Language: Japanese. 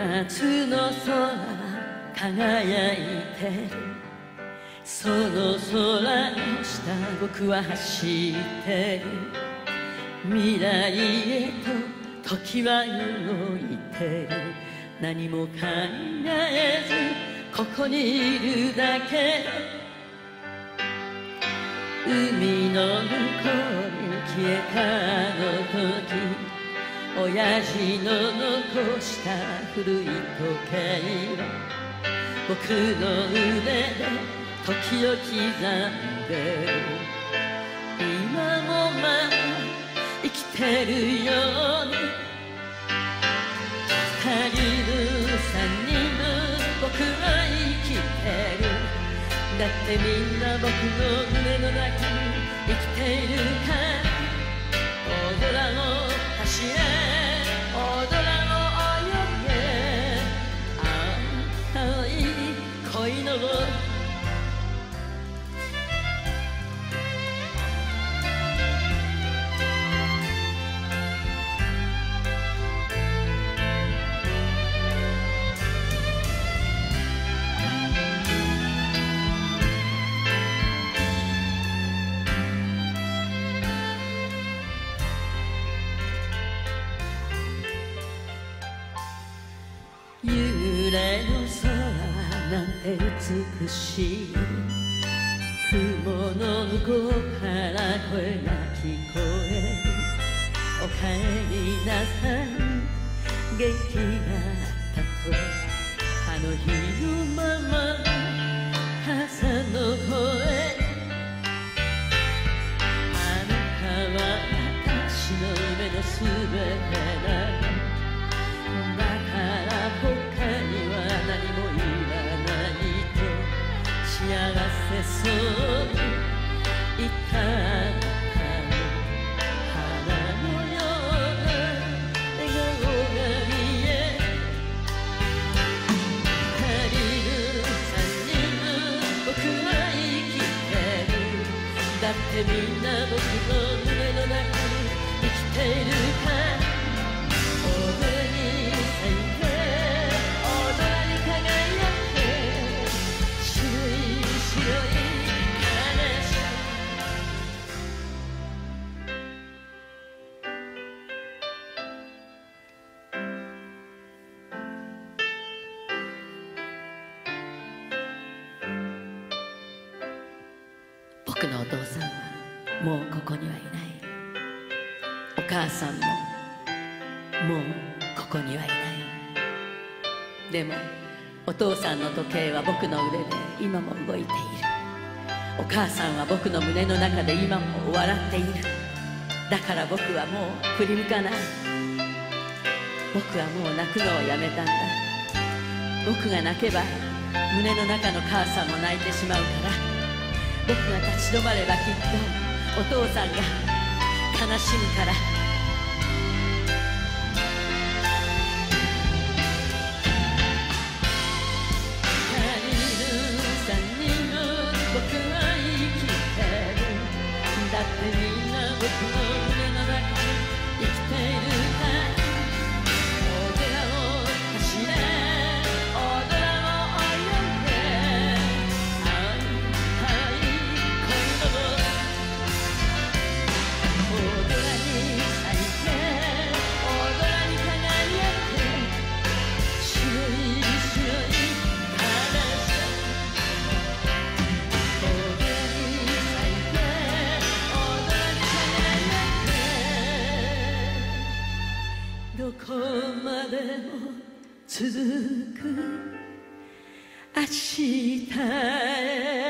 夏の空は輝いてる。その空の下僕は走ってる。未来へと時は動いてる。何も考えずここにいるだけ。海の向こうに消えたあの時、親父の残した古い時計は僕の腕で時を刻んでる。今もまだ生きてるように、二人分三人分僕は生きてる。だってみんな僕の胸の中に生きているから。大空を走れ、大空を泳げ、青い恋の幽霊の空なんて美しい。雲の向こうから声が聞こえる。おかえりなさい、元気があったと。あの日のまま母さんの声。あなたは私の夢のすべてだ。だから他には何もいらないと幸せそうに言ったあなたの花のような笑顔が見え。二人分三人分僕は生きてる。だってみんな僕の胸の中に生きているから。僕のお父さんはもうここにはいない。お母さんももうここにはいない。でもお父さんの時計は僕の腕で今も動いている。お母さんは僕の胸の中で今も笑っている。だから僕はもう振り向かない。僕はもう泣くのをやめたんだ。僕が泣けば胸の中の母さんも泣いてしまうから。僕が立ち止まればきっとお父さんが悲しむから。二人分三人分僕は生きてる。だってみんな僕の胸の中に生きているから。大空を走れ、大空を泳げ、どこまでも続く明日へ。